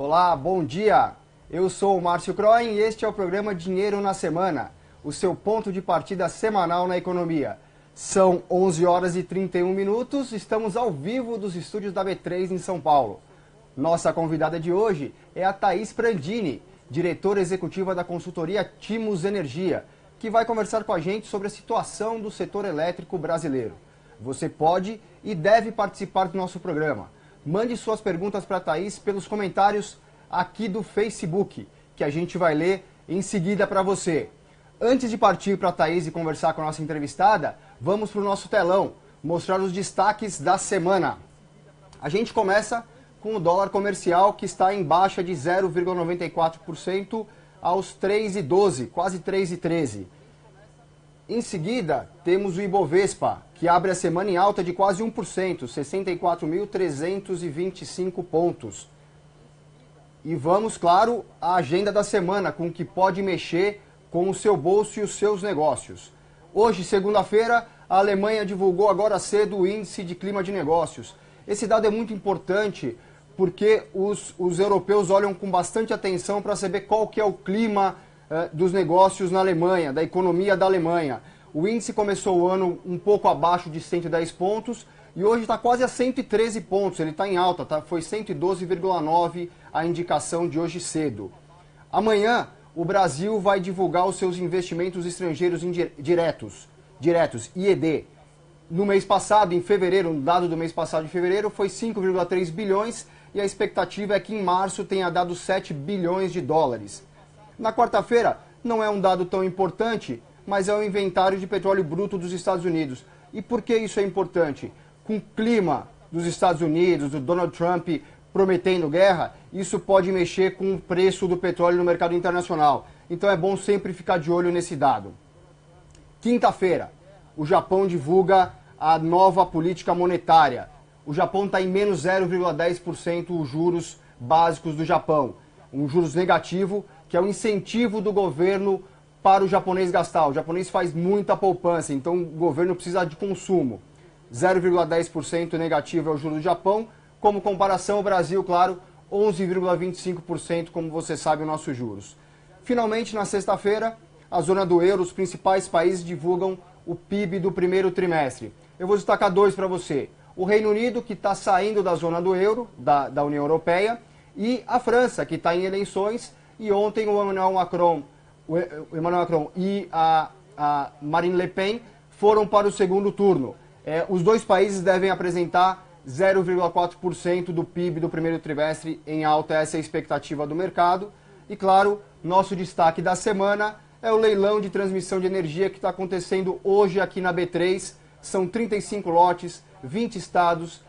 Olá, bom dia! Eu sou o Márcio Croin e este é o programa Dinheiro na Semana, o seu ponto de partida semanal na economia. São 11 horas e 31 minutos, estamos ao vivo dos estúdios da B3 em São Paulo. Nossa convidada de hoje é a Thaís Prandini, diretora executiva da consultoria Timos Energia, que vai conversar com a gente sobre a situação do setor elétrico brasileiro. Você pode e deve participar do nosso programa. Mande suas perguntas para a Thaís pelos comentários aqui do Facebook, que a gente vai ler em seguida para você. Antes de partir para a Thaís e conversar com a nossa entrevistada, vamos para o nosso telão, mostrar os destaques da semana. A gente começa com o dólar comercial, que está em baixa de 0,94% aos 3,12, quase 3,13. Em seguida, temos o Ibovespa, que abre a semana em alta de quase 1%, 64.325 pontos. E vamos, claro, à agenda da semana, com o que pode mexer com o seu bolso e os seus negócios. Hoje, segunda-feira, a Alemanha divulgou agora cedo o Índice de Clima de Negócios. Esse dado é muito importante porque os europeus olham com bastante atenção para saber qual que é o clima dos negócios na Alemanha, da economia da Alemanha. O índice começou o ano um pouco abaixo de 110 pontos e hoje está quase a 113 pontos. Ele está em alta, tá? Foi 112,9 a indicação de hoje cedo. Amanhã, o Brasil vai divulgar os seus investimentos estrangeiros diretos, IED. No mês passado, em fevereiro, no dado do mês passado de fevereiro, foi 5,3 bilhões e a expectativa é que em março tenha dado 7 bilhões de dólares. Na quarta-feira, não é um dado tão importante, mas é o inventário de petróleo bruto dos Estados Unidos. E por que isso é importante? Com o clima dos Estados Unidos, do Donald Trump prometendo guerra, isso pode mexer com o preço do petróleo no mercado internacional. Então é bom sempre ficar de olho nesse dado. Quinta-feira, o Japão divulga a nova política monetária. O Japão está em menos 0,10% os juros básicos do Japão. Um juros negativo, que é um incentivo do governo para o japonês gastar. O japonês faz muita poupança, então o governo precisa de consumo. 0,10% negativo é o juro do Japão. Como comparação, o Brasil, claro, 11,25%, como você sabe, os nossos juros. Finalmente, na sexta-feira, a zona do euro, os principais países divulgam o PIB do primeiro trimestre. Eu vou destacar dois para você. O Reino Unido, que está saindo da zona do euro, da União Europeia, e a França, que está em eleições, e ontem o Emmanuel Macron e a Marine Le Pen foram para o segundo turno. Os dois países devem apresentar 0,4% do PIB do primeiro trimestre em alta, essa é a expectativa do mercado. E claro, nosso destaque da semana é o leilão de transmissão de energia que está acontecendo hoje aqui na B3. São 35 lotes, 20 estados,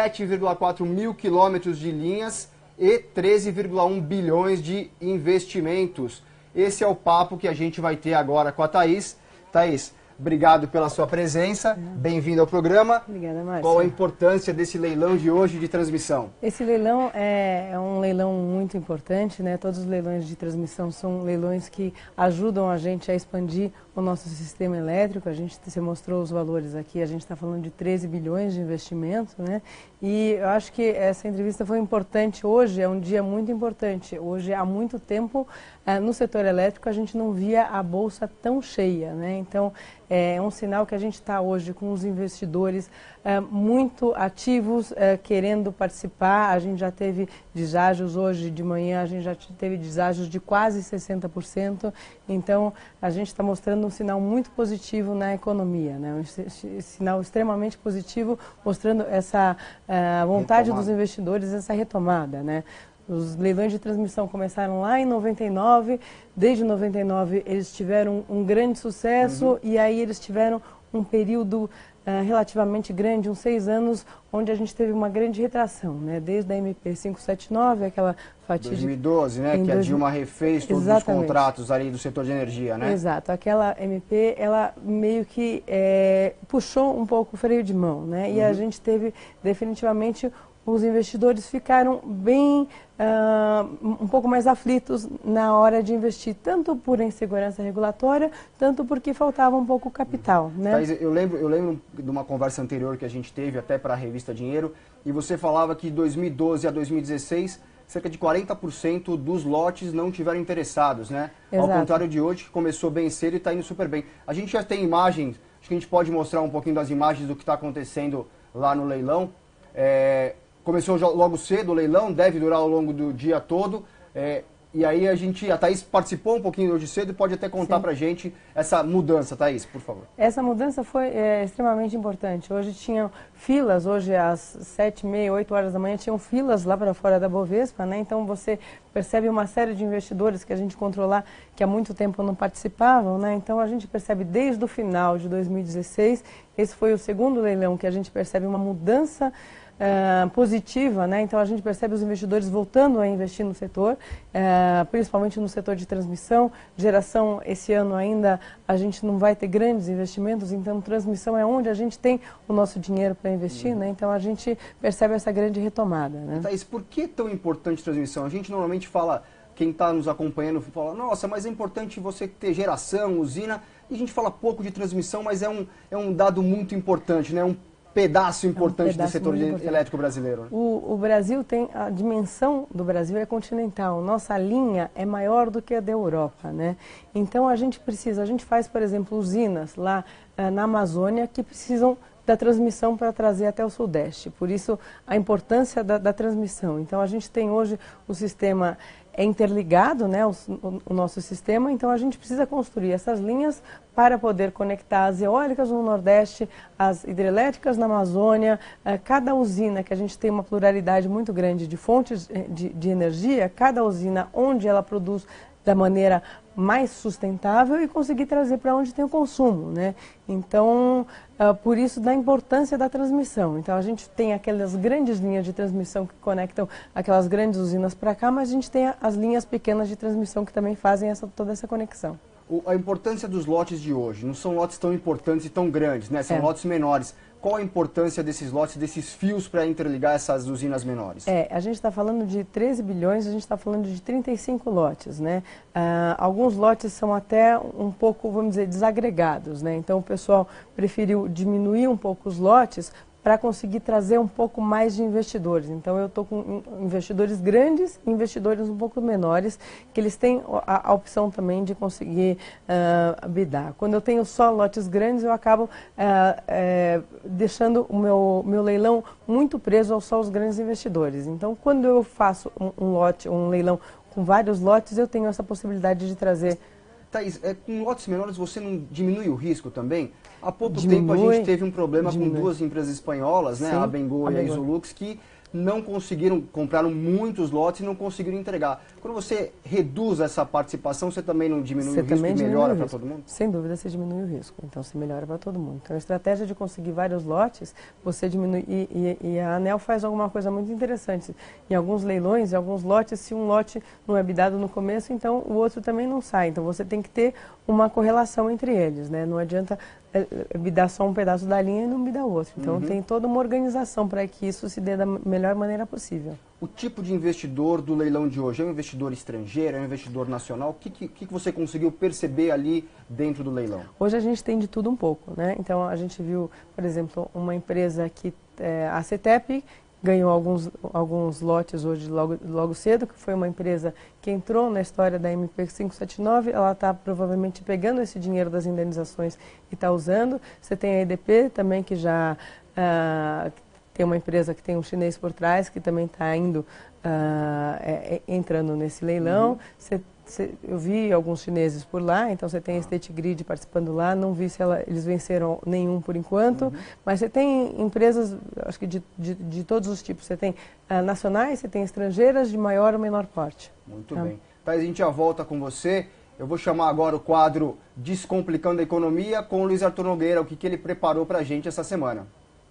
7,4 mil quilômetros de linhas e 13,1 bilhões de investimentos. Esse é o papo que a gente vai ter agora com a Thaís. Thaís, obrigado pela sua presença, bem-vindo ao programa. Obrigada, Márcio. Qual a importância desse leilão de hoje de transmissão? Esse leilão é um leilão muito importante, né? Todos os leilões de transmissão são leilões que ajudam a gente a expandir o nosso sistema elétrico. A gente se mostrou os valores aqui, a gente está falando de 13 bilhões de investimento, né? E eu acho que essa entrevista foi importante. Hoje é um dia muito importante. Hoje, há muito tempo, no setor elétrico, a gente não via a bolsa tão cheia, né? Então, é um sinal que a gente está hoje com os investidores muito ativos, querendo participar. A gente já teve deságios hoje de manhã, a gente já teve deságios de quase 60%. Então, a gente está mostrando um sinal muito positivo na economia, né? Um sinal extremamente positivo, mostrando essa vontade dos investidores, essa retomada, né? Os leilões de transmissão começaram lá em 99, desde 99 eles tiveram um grande sucesso e aí eles tiveram um período relativamente grande, uns 6 anos, onde a gente teve uma grande retração, né? Desde a MP 579, aquela fatídica... 2012, né? Que a Dilma refez todos os contratos ali do setor de energia, né? Exato. Aquela MP, ela meio que puxou um pouco o freio de mão, né? E a gente teve definitivamente... Os investidores ficaram bem, um pouco mais aflitos na hora de investir, tanto por insegurança regulatória, tanto porque faltava um pouco capital, né? Thaís, eu lembro de uma conversa anterior que a gente teve até para a revista Dinheiro, e você falava que de 2012 a 2016 cerca de 40% dos lotes não tiveram interessados, né? Exato. Ao contrário de hoje, que começou bem cedo e está indo super bem. A gente já tem imagens, acho que a gente pode mostrar um pouquinho das imagens do que está acontecendo lá no leilão. Começou logo cedo o leilão, deve durar ao longo do dia todo. E aí a Thaís participou um pouquinho hoje cedo e pode até contar pra gente essa mudança, Thaís, por favor. Essa mudança foi extremamente importante. Hoje tinham filas, hoje às 7h30, 8 horas da manhã, tinham filas lá para fora da Bovespa, né? Então você percebe uma série de investidores que a gente controlar que há muito tempo não participavam, né? Então a gente percebe desde o final de 2016, esse foi o segundo leilão que a gente percebe uma mudança positiva, né? Então a gente percebe os investidores voltando a investir no setor, principalmente no setor de transmissão, geração. Esse ano ainda a gente não vai ter grandes investimentos, então transmissão é onde a gente tem o nosso dinheiro para investir, né? Então a gente percebe essa grande retomada, né? Thaís, por que é tão importante transmissão? A gente normalmente fala, quem está nos acompanhando fala, nossa, mas é importante você ter geração, usina, e a gente fala pouco de transmissão, mas é um dado muito importante, né? Um pedaço importante do setor elétrico brasileiro. O Brasil tem, a dimensão do Brasil é continental, nossa linha é maior do que a da Europa, né? Então a gente faz, por exemplo, usinas lá na Amazônia que precisam da transmissão para trazer até o Sudeste, por isso a importância da transmissão. Então a gente tem hoje o sistema interligado, né, o nosso sistema, então a gente precisa construir essas linhas para poder conectar as eólicas no Nordeste, as hidrelétricas na Amazônia. Cada usina, que a gente tem uma pluralidade muito grande de fontes de energia, cada usina onde ela produz da maneira mais sustentável e conseguir trazer para onde tem o consumo, né? Então, por isso da importância da transmissão. Então, a gente tem aquelas grandes linhas de transmissão que conectam aquelas grandes usinas para cá, mas a gente tem as linhas pequenas de transmissão que também fazem toda essa conexão. A importância dos lotes de hoje, não são lotes tão importantes e tão grandes, né? São lotes menores. Qual a importância desses lotes, desses fios para interligar essas usinas menores? A gente está falando de 13 bilhões, a gente está falando de 35 lotes, né? Alguns lotes são até um pouco, vamos dizer, desagregados, né? Então o pessoal preferiu diminuir um pouco os lotes para conseguir trazer um pouco mais de investidores. Então eu estou com investidores grandes e investidores um pouco menores, que eles têm a opção também de conseguir bidar. Quando eu tenho só lotes grandes, eu acabo deixando o meu leilão muito preso só aos grandes investidores. Então quando eu faço um leilão com vários lotes, eu tenho essa possibilidade de trazer. Thaís, com lotes menores você não diminui o risco também? Há pouco tempo a gente teve um problema com duas empresas espanholas, né, a Abengô e a Isolux, que não conseguiram, compraram muitos lotes e não conseguiram entregar. Quando você reduz essa participação, você também não diminui o risco e melhora para todo mundo? Sem dúvida, você diminui o risco. Então, você melhora para todo mundo. Então, a estratégia de conseguir vários lotes, você diminui. E a ANEEL faz alguma coisa muito interessante. Em alguns leilões, em alguns lotes, se um lote não é bidado no começo, então o outro também não sai. Então, você tem que ter uma correlação entre eles, né? Não adianta bidar só um pedaço da linha e não bidar o outro. Então, tem toda uma organização para que isso se dê da melhor maneira possível. O tipo de investidor do leilão de hoje é um investidor estrangeiro, é um investidor nacional? O que você conseguiu perceber ali dentro do leilão? Hoje a gente tem de tudo um pouco, né? Então, a gente viu, por exemplo, uma empresa que, a CETEP, ganhou alguns lotes hoje logo cedo, que foi uma empresa que entrou na história da MP 579, ela está provavelmente pegando esse dinheiro das indenizações e está usando. Você tem a EDP também, que já tem uma empresa que tem um chinês por trás, que também está entrando nesse leilão. Eu vi alguns chineses por lá, então você tem a State Grid participando lá, não vi se eles venceram nenhum por enquanto, mas você tem empresas, acho que de todos os tipos, você tem nacionais, você tem estrangeiras de maior ou menor porte. Muito bem. Thaís, a gente já volta com você. Eu vou chamar agora o quadro Descomplicando a Economia com o Luiz Arthur Nogueira, o que ele preparou para a gente essa semana.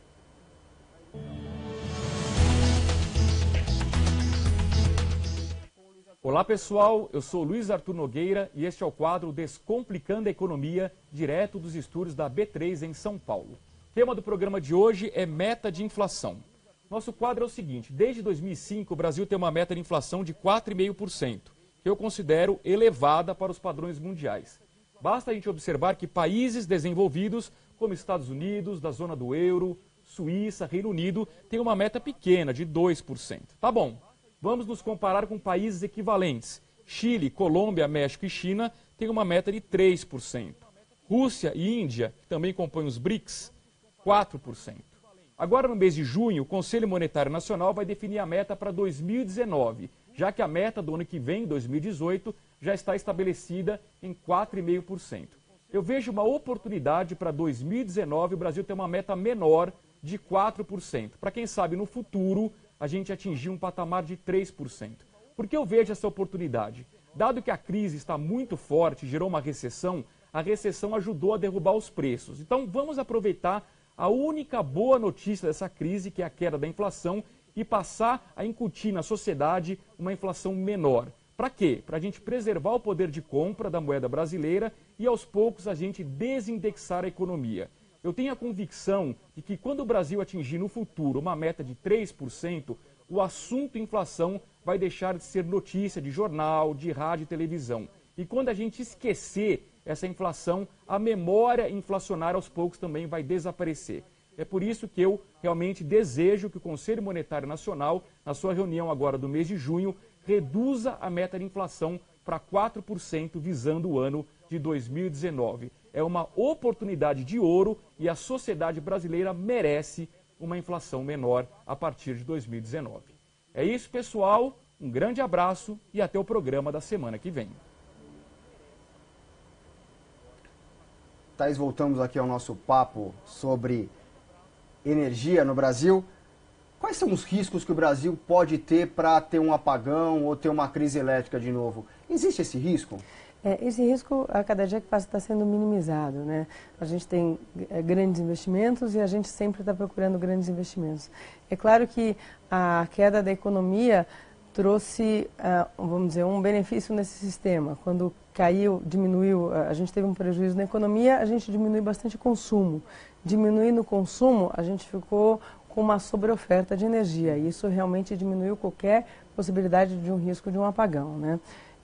Olá pessoal, eu sou Luiz Arthur Nogueira e este é o quadro Descomplicando a Economia, direto dos estúdios da B3 em São Paulo. O tema do programa de hoje é meta de inflação. Nosso quadro é o seguinte: desde 2005 o Brasil tem uma meta de inflação de 4,5%, que eu considero elevada para os padrões mundiais. Basta a gente observar que países desenvolvidos, como Estados Unidos, da zona do euro, Suíça, Reino Unido, têm uma meta pequena de 2%. Tá bom. Vamos nos comparar com países equivalentes. Chile, Colômbia, México e China têm uma meta de 3%. Rússia e Índia, que também compõem os BRICS, 4%. Agora, no mês de junho, o Conselho Monetário Nacional vai definir a meta para 2019, já que a meta do ano que vem, 2018, já está estabelecida em 4,5%. Eu vejo uma oportunidade para 2019 o Brasil ter uma meta menor de 4%, para quem sabe no futuro a gente atingir um patamar de 3%. Por que eu vejo essa oportunidade? Dado que a crise está muito forte, gerou uma recessão, a recessão ajudou a derrubar os preços. Então vamos aproveitar a única boa notícia dessa crise, que é a queda da inflação, e passar a incutir na sociedade uma inflação menor. Para quê? Para a gente preservar o poder de compra da moeda brasileira e aos poucos a gente desindexar a economia. Eu tenho a convicção de que quando o Brasil atingir no futuro uma meta de 3%, o assunto inflação vai deixar de ser notícia de jornal, de rádio e televisão. E quando a gente esquecer essa inflação, a memória inflacionária aos poucos também vai desaparecer. É por isso que eu realmente desejo que o Conselho Monetário Nacional, na sua reunião agora do mês de junho, reduza a meta de inflação para 4%, visando o ano de 2019. É uma oportunidade de ouro e a sociedade brasileira merece uma inflação menor a partir de 2019. É isso, pessoal. Um grande abraço e até o programa da semana que vem. Thaís, voltamos aqui ao nosso papo sobre energia no Brasil. Quais são os riscos que o Brasil pode ter para ter um apagão ou ter uma crise elétrica de novo? Existe esse risco? Esse risco, a cada dia que passa, está sendo minimizado, né? A gente tem grandes investimentos e a gente sempre está procurando grandes investimentos. É claro que a queda da economia trouxe, vamos dizer, um benefício nesse sistema. Quando caiu, diminuiu, a gente teve um prejuízo na economia, a gente diminuiu bastante o consumo. Diminuindo o consumo, a gente ficou com uma sobreoferta de energia. E isso realmente diminuiu qualquer possibilidade de um risco de um apagão, né?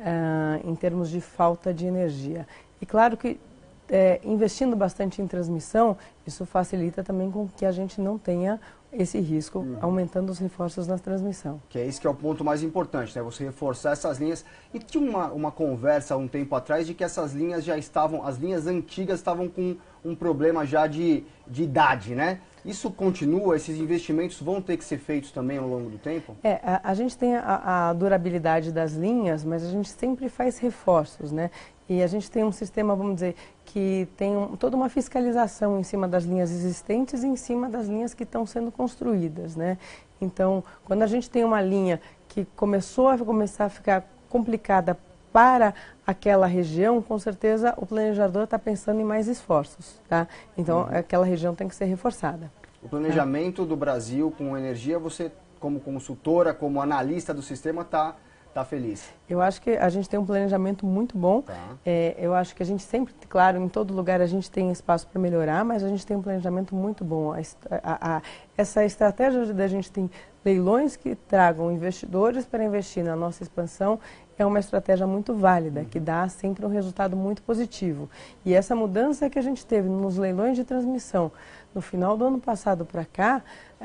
Em termos de falta de energia. E claro que investindo bastante em transmissão, isso facilita também com que a gente não tenha esse risco, aumentando os reforços na transmissão. Que é esse que é o ponto mais importante, né? Você reforçar essas linhas. E tinha uma conversa há um tempo atrás de que essas linhas já estavam, as linhas antigas estavam com um problema já de idade, né? Isso continua? Esses investimentos vão ter que ser feitos também ao longo do tempo? A gente tem a durabilidade das linhas, mas a gente sempre faz reforços, né? E a gente tem um sistema, vamos dizer, que tem toda uma fiscalização em cima das linhas existentes e em cima das linhas que estão sendo construídas, né? Então, quando a gente tem uma linha que começar a ficar complicada para aquela região, com certeza o planejador está pensando em mais esforços, tá? Então, aquela região tem que ser reforçada. O planejamento do Brasil com energia, você, como consultora, como analista do sistema, está feliz? Eu acho que a gente tem um planejamento muito bom. Tá. Eu acho que a gente sempre, claro, em todo lugar a gente tem espaço para melhorar, mas a gente tem um planejamento muito bom. Essa estratégia da gente tem leilões que tragam investidores para investir na nossa expansão é uma estratégia muito válida, que dá sempre um resultado muito positivo. E essa mudança que a gente teve nos leilões de transmissão no final do ano passado para cá,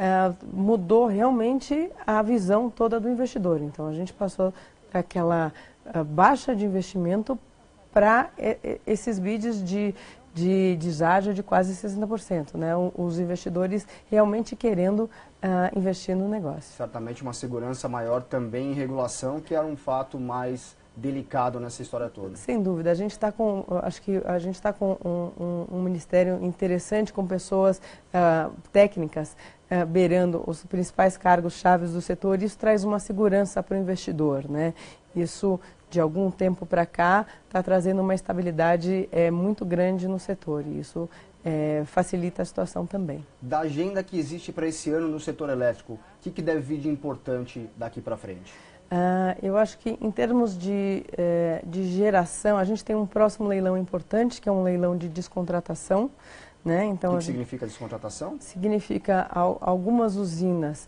mudou realmente a visão toda do investidor. Então a gente passou daquela baixa de investimento para esses bids de deságio de quase 60%, né? Os investidores realmente querendo investir no negócio. Certamente uma segurança maior também em regulação, que era um fato mais delicado nessa história toda. Sem dúvida, a gente está com, acho que a gente está com um ministério interessante, com pessoas técnicas beirando os principais cargos chaves do setor. Isso traz uma segurança para o investidor, né? Isso, de algum tempo para cá, está trazendo uma estabilidade muito grande no setor e isso facilita a situação também. Da agenda que existe para esse ano no setor elétrico, o que deve vir de importante daqui para frente? Eu acho que em termos de geração, a gente tem um próximo leilão importante, que é um leilão de descontratação, né? Então, o que significa descontratação? Significa algumas usinas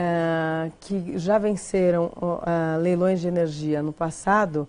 que já venceram leilões de energia no passado,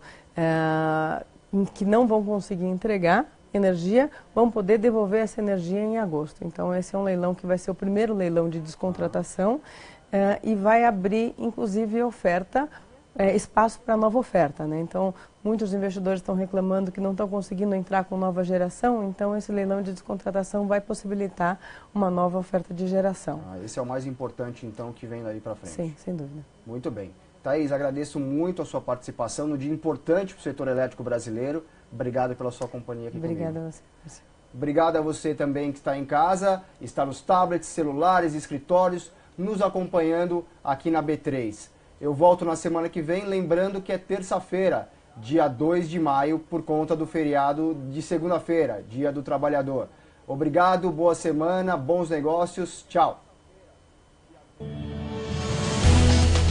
que não vão conseguir entregar energia, vão poder devolver essa energia em agosto. Então, esse é um leilão que vai ser o primeiro leilão de descontratação. e vai abrir, inclusive, oferta, espaço para nova oferta, né? Então, muitos investidores estão reclamando que não estão conseguindo entrar com nova geração, então esse leilão de descontratação vai possibilitar uma nova oferta de geração. Esse é o mais importante, então, que vem daí para frente. Sim, sem dúvida. Muito bem. Thaís, agradeço muito a sua participação no dia importante para o setor elétrico brasileiro. Obrigado pela sua companhia aqui comigo. Obrigada a você, Márcio. Obrigado a você também que está em casa, está nos tablets, celulares, escritórios, nos acompanhando aqui na B3. Eu volto na semana que vem, lembrando que é terça-feira, dia 2 de maio, por conta do feriado de segunda-feira, Dia do Trabalhador. Obrigado, boa semana, bons negócios, tchau.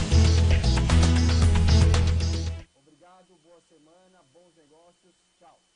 Obrigado, boa semana, bons negócios, tchau.